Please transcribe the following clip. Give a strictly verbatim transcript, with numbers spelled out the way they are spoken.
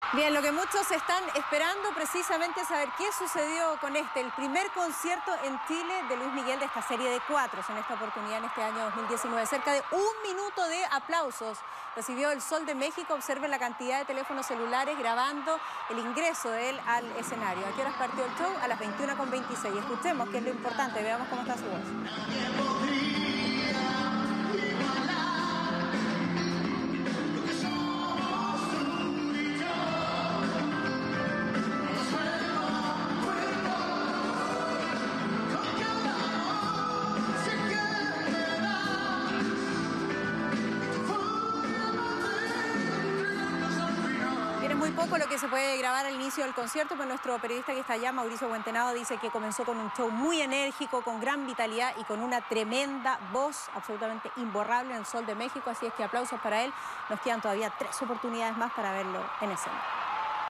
Bien, lo que muchos están esperando precisamente es saber qué sucedió con este, el primer concierto en Chile de Luis Miguel de esta serie de cuatro, en esta oportunidad en este año dos mil diecinueve. Cerca de un minuto de aplausos recibió el Sol de México. Observen la cantidad de teléfonos celulares grabando el ingreso de él al escenario. ¿A qué horas partió el show? A las veintiuna con veintiséis. Escuchemos qué es lo importante, veamos cómo está su voz. Muy poco lo que se puede grabar al inicio del concierto, pero nuestro periodista que está allá, Mauricio Buentenado, dice que comenzó con un show muy enérgico, con gran vitalidad y con una tremenda voz absolutamente imborrable en el Sol de México. Así es que aplausos para él. Nos quedan todavía tres oportunidades más para verlo en escena.